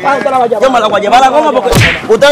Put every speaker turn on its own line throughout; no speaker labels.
¿Para usted la va a llevar?
Yo me la voy a llevar a la goma porque usted...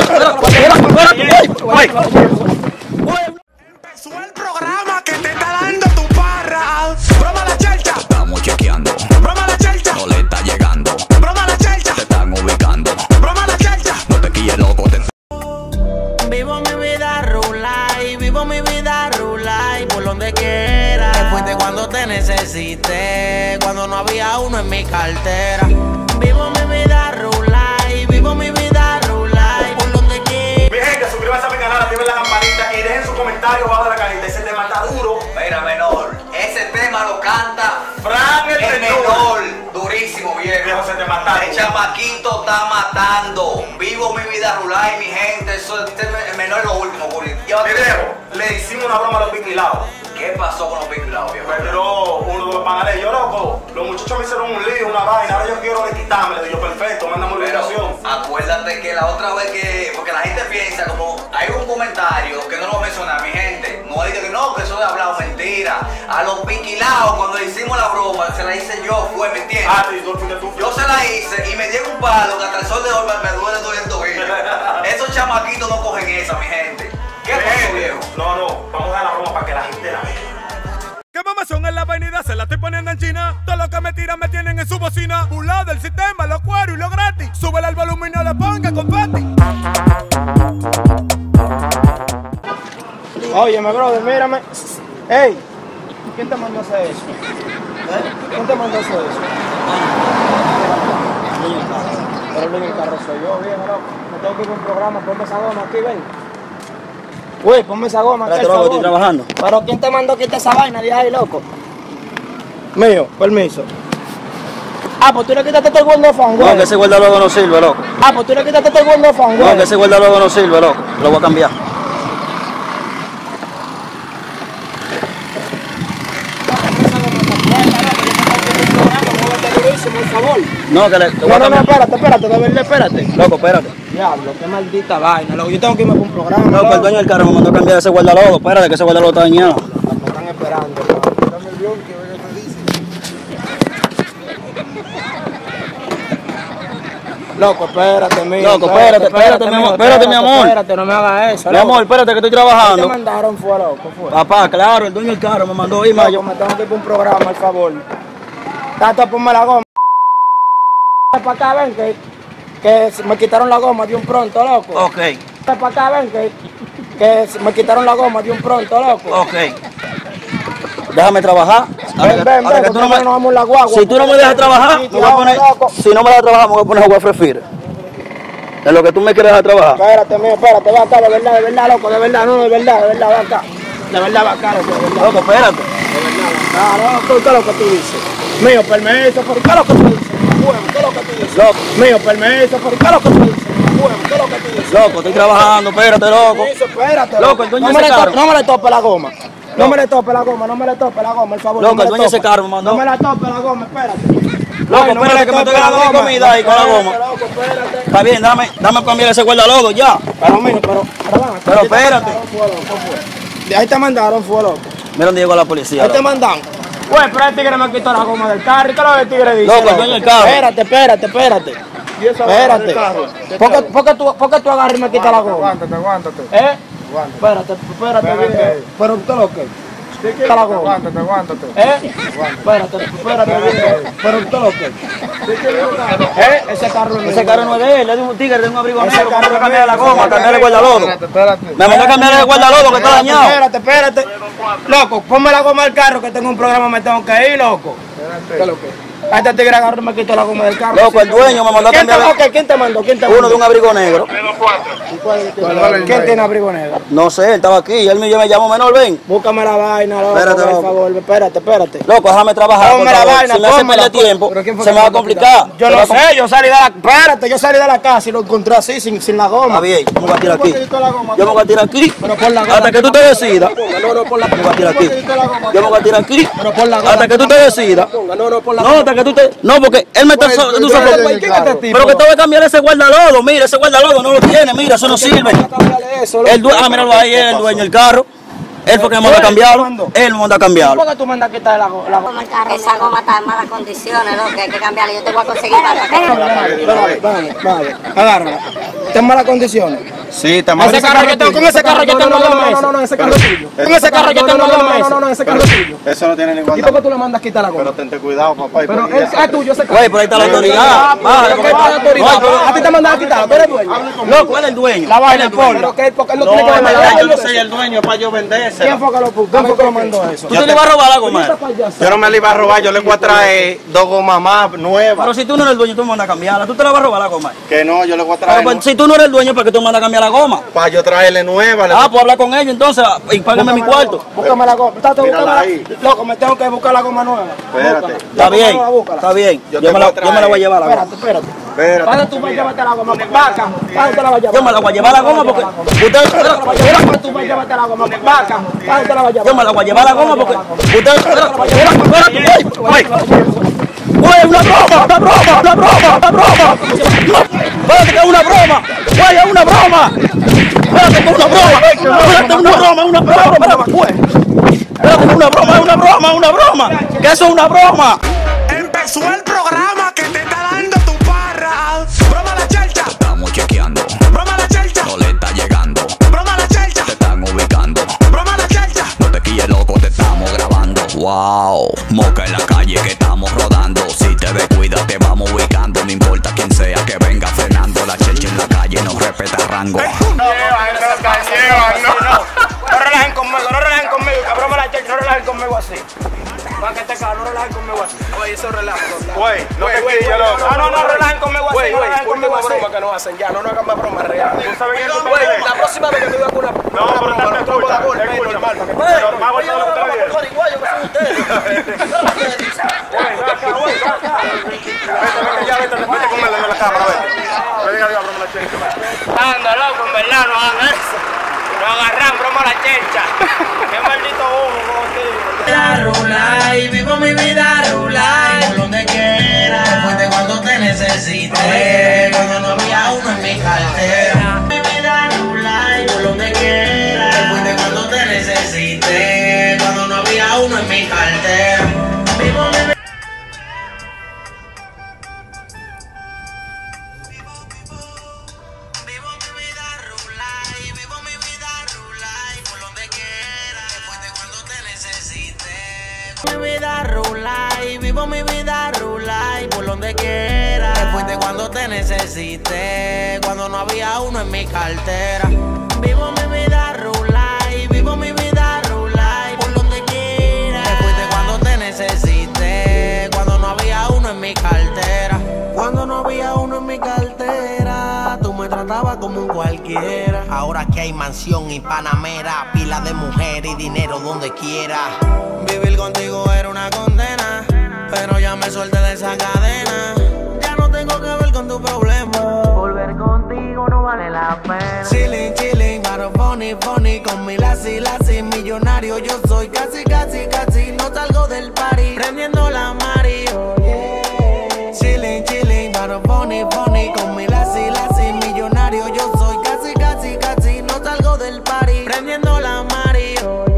Empezó el programa que te está dando tu parra. Broma la chelcha.
Estamos chequeando.
Broma la chelcha.
No le está llegando.
Broma la chelcha.
Te están ubicando.
Broma la chelcha.
No te quilles loco.
Vivo mi vida rulay, vivo mi vida rulay por donde quiera. Después de cuando te necesité, cuando no había uno en mi cartera. Vivo mi vida rulay, vivo mi vida rulay por donde quiera.
Mi gente, suscríbanse a mi canal, activen la campanita y dejen sus comentarios abajo de la cajita. Ese tema está duro.
Mira, menor, ese tema lo canta
Fran el
menor. Durísimo, viejo.
Viejo, ese tema está
El
duro.
chamaquito está matando. Vivo mi vida rural, mi gente. Eso es el menor es lo último, Curry.
Video, le hicimos una broma a los piquilados.
¿Qué pasó con los piquilados, viejo?
Pero uno de los panales, yo loco, los muchachos me hicieron un lío, una vaina, ahora yo quiero quitarme, le digo, perfecto, mándame una
Pero
ubicación.
acuérdate que la otra vez que, porque la gente piensa como hay un comentario que no lo voy a mencionar, mi gente, no diga que no, que eso de hablado mentira. A los piquilados cuando le hicimos la broma, se la hice yo, ¿me entiendes?
Ah, sí, tú.
Yo se la hice y me dieron un palo que hasta el sol de hoy me duele todo el tobillo. Esos chamaquitos no cogen esa, mi gente. ¿Qué pasó, viejo?
No, vamos a dar la broma para que la gente la vea.
¿Qué mamazón en la avenida? Se la estoy poniendo en China. Todo lo que me tiran me tienen en su bocina. Burlado del sistema, lo cuero y lo gratis. Súbele al volumen y no le ponga confeti.
Óyeme, brother, mírame. Ey, ¿quién te mandó a hacer eso? ¿Quién te mandó a hacer eso? Pero el dueño del carro soy yo, viejo, loco. Me tengo que ir a un programa, ponme esa goma aquí, ven. Uy, ponme esa goma aquí,
Espérate, loco, estoy trabajando.
Pero ¿quién te mandó a quitar esa vaina de ahí, loco? Mío, permiso. Ah, pues tú le quitaste todo el guardafón, güey.
No, que ese guarda luego no sirve, loco.
Ah, pues tú le quitaste todo el guardafón, güey.
No, que ese guarda luego no sirve, loco. Lo voy a cambiar.
Por favor.
No, que le voy a
No,
cambiar.
espérate, de verdad, espérate.
Loco, espérate.
Diablo, qué maldita vaina, loco. Yo tengo que irme para un programa.
Loco, el dueño del carro me mandó a cambiar ese guardalodo. Espérate, que ese guardalodo está dañado.
Me están esperando, loco. Dame el blog que hoy te dice. Loco, espérate, mío.
Loco, espérate, mi amor. Espérate, mi amor.
Espérate, no me hagas eso.
Mi amor, espérate que estoy
¿Qué te
trabajando.
mandaron fue, loco? Fue.
Papá, claro, el dueño del carro me mandó ir,
Loco, me tengo que ir para un programa, por favor. Tato, ponme la goma. Para acá, ven, que me quitaron la goma de un pronto, loco.
Ok,
Para acá, ven, que me quitaron la goma de un pronto, loco.
ok. Déjame trabajar.
Ven,
Hasta que tú no me...
nos vamos la guagua.
Si tú no me dejas trabajar, me voy a poner... Si no me dejas trabajar, me voy a poner a jugar Free Fire. En lo que tú me quieres dejar trabajar.
Espérate, mío, espérate, va acá, de verdad, loco, de verdad, no, de verdad, va acá. De verdad, va acá, loco, de verdad.
Loco, espérate.
Claro, ¿qué es lo que tú dices? Mío, permiso, ¿por qué es lo que tú dices? Bueno, ¿qué es lo que tú dices?
Loco,
Mío, permiso, ¿por qué es lo que tú dices? Bueno, ¿qué es lo que tú dices?
loco, estoy trabajando, espérate, loco.
Permiso, espérate.
Loco, el dueño de ese carro.
No me le tope la goma. No me le tope la goma, por favor.
Loco,
no me
el
le
dueño de ese
tope.
carro me mandó.
No me la tope la goma, espérate.
Loco,
Ay, no me
espérate
le
que me
tope
estoy ganando mi comida ahí con la goma.
Loco, espérate.
Está bien, dame cambiar ese guardalodo ya.
Pero, mijo,
Pero espérate.
De ahí te mandaron, fue loco.
Mira dónde llegó la policía.
Ahí te
loco.
mandaron. Pues, pero el tigre me quitó la goma del carro. ¿Y qué es lo que el tigre dice?
Loco, el dueño del carro.
Espérate. Espérate. ¿Por qué tú agarras y me quitas la goma?
Aguántate.
¿Eh? Espérate, viejo. Pero usted lo que. Quita la goma.
Aguántate.
Espérate, viejo. Pero usted lo que. Ese carro no es
Ese carro no es de él, es de un tigre de un abrigo
Ese
negro. Me
carro
mandó a cambiar la
es
goma,
ese
cambiar el guardalodo.
Espérate.
Me mandó a cambiar el guardalodo que está dañado.
Espérate. Loco, ponme la goma del carro que tengo un programa, me tengo que ir, loco. ¿Qué es lo que? A este tigre agarró y me quitó la goma del carro.
Loco, el dueño me mandó a cambiar
¿Quién te mandó?
uno de un abrigo negro.
¿Quién tiene abrigo negro?
No sé, él estaba aquí y él me llamó menor, ven.
Búscame la vaina, loco,
Espérate,
por
loco.
favor. Espérate.
Loco, déjame trabajar, por
Ponme la
favor.
vaina,
Si me hace
pónmela,
perder tiempo,
¿Pero quién fue
se
que
me va a
mandó
complicar.
Yo
Se
no
va a
sé, yo salí de la casa y lo encontré así, sin la goma.
Está bien, yo me voy a tirar aquí. Yo me voy a tirar aquí.
Pero pon la goma.
Hasta que tú te decidas.
No, pon la
Yo me voy a tirar aquí. Yo me voy a tirar aquí.
Pero pon la goma.
Hasta que tú te decidas.
No, pon la
No, hasta que tú te... No, porque él me está... tú sabes- Pero que te voy a cambiar ese guardalodo. Mira, ese guardalodo no lo tiene. Mira, eso no sirve.
Eso,
Míralo ahí, el dueño del carro. Él fue que me mandó a cambiarlo. Él me mandó a cambiarlo.
¿Por qué tú mandas a quitar la goma?
Esa goma está en malas condiciones, ¿no? Que hay que cambiarla. Yo te voy a conseguir para
Vale, agárrala. ¿Está en malas condiciones?
Sí, está mal.
Con ese carro yo tengo 2 meses.
No, ese carro es tuyo.
Con ese carro yo tengo 2 meses.
No, ese carro es tuyo.
Eso no tiene ningún.
¿Y por qué tú le mandas a quitar la goma?
Pero ten cuidado, papá.
Pero es tuyo ese carro.
Güey, por ahí está la autoridad. Bájale, porque
¿Qué autoridad? ¿A ti te mandan a quitar? ¿Tú eres dueño?
Loco, él es el dueño.
La vaina,
Pero porque él no tiene que mandar.
Yo no soy el dueño para yo venderse.
¿Quién fue que lo puso? ¿Quién fue que lo mandó eso?
¿Tú te le vas a robar la goma?
Yo no me la iba a robar, yo le voy a traer 2 gomas más nuevas.
Pero si tú no eres el dueño, tú me mandas a cambiarla. ¿Tú te la vas a robar la goma?
Que no, yo le voy a
Pero,
traer.
pues, si tú no eres el dueño, ¿para qué tú me mandas a cambiar la goma?
Para yo traerle nueva.
Ah, pues habla con ellos entonces y págame mi cuarto.
Búscame la goma.
Mírala ahí.
Loco, me tengo que buscar la goma nueva.
Espérate.
Está bien, está bien.
Yo
Yo
te
me
voy a
la voy a
traer.
llevar la goma.
Espérate.
Espérate.
¿Para tú vas a llevarte la goma? Vaca. ¿Para te la vas a llevar?
Yo me la voy a llevar la goma porque usted.
¿Para tú vas a llevarte la goma? Vaca. ¿Para te la vas a llevar?
Yo me la voy a llevar la goma porque usted. Güey, una broma. Espérate que es una broma. Güey, es una broma. Espérate que es una broma. Espérate, una broma. Que eso es una broma.
Empezó el programa que te está dando tu parra. Broma la chelcha,
Estamos chequeando,
broma la chelcha,
no le está llegando.
broma la chelcha,
Te están ubicando,
broma la chelcha.
no te quilles loco, te estamos grabando. Wow, moca en la calle que estamos rodando. Si te descuidas te vamos ubicando. No importa quién sea que venga frenando. La chelcha en la calle no respeta rango.
No relajen conmigo, que broma la chelcha, no relajen conmigo así. Para que te cagas, no relajen conmigo así.
Oye, eso relaja.
Güey, no te quilles, loco.
No relajen conmigo así, no relajen conmigo así.
broma que no hacen ya, no hagan más bromas reales.
¿Tú sabes quién tú
Güey,
tienes?
la próxima vez que me diga una
No, pero te escucha, normal. Pero más vuelta de lo que te dije. Vete con él en la cámara, vete. Le diga, broma la chelcha.
Anda, loco, en verdad, no hagan eso. No agarran, broma la chelcha. Qué maldito ojo contigo.
Rulay, vivo mi vida rulay, por donde quiera. Fuerte cuando te necesite, cuando no había uno en mi cartera. Mi vida rulay, por donde quiera. Fuerte cuando te necesite, cuando no había uno en mi cartera. Vivo mi vida. Vivo mi vida rulay, vivo mi vida rulay, por donde quiera. Después de cuando te necesite. Mi vida rulay, vivo mi vida rulay, por donde quiera. Después de cuando te necesite, cuando no había uno en mi cartera. Vivo mi vida rulay, vivo mi vida rulay, por donde quiera. Después de cuando te necesite, cuando no había uno en mi cartera. Cuando no había uno en mi cartera, tú me tratabas como un cualquiera. Ahora que hay mansión y panamera, pila de mujer y dinero donde quiera. Vivir contigo era una condena, pero ya me solté de esa cadena. Ya no tengo que ver con tu problema. Volver contigo no vale la pena. Chilling, pero funny, con mi lazi, millonario yo soy. Casi, no salgo del party, prendiendo la mari. Chilling, pero funny, con mi lazi, millonario yo soy. Casi, no salgo del party, prendiendo la mari.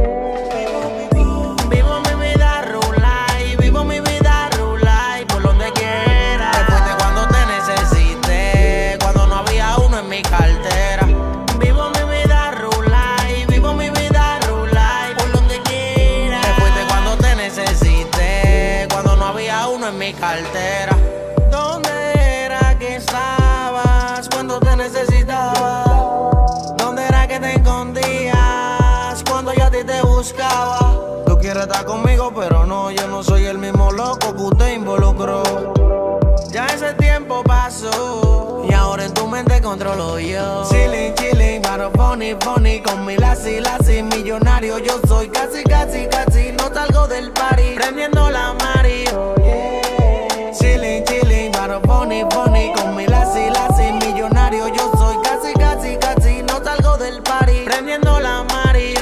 Vivo mi vida rulay, por donde quiera. Después de cuando te necesite, cuando no había uno en mi cartera. Vivo mi vida rulay, por donde quiera. Después de cuando te necesite, cuando no había uno en mi cartera. ¿Dónde era que estabas cuando te necesitaba? ¿Dónde era que te escondías cuando yo a ti te buscaba? Tú quieres estar conmigo, pero no, yo no soy el mismo loco que usted involucró. Ya ese tiempo pasó y ahora en tu mente controlo yo. Chilling, pero funny, con mi lazi, millonario yo soy. Casi, no salgo del party, prendiendo la mari. Chilling, pero funny, con mi lazi, millonario yo soy. Casi, no salgo del party, prendiendo la mari.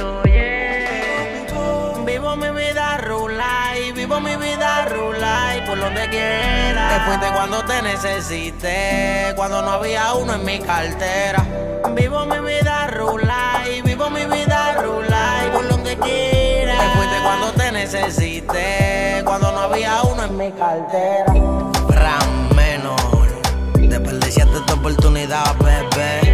Vivo mi vida rulay, por donde quiera. Después de cuando te necesite, cuando no había uno en mi cartera. Vivo mi vida rulay, por donde cuando no había uno en mi cartera. Gran menor, desperdiciaste tu oportunidad, bebé.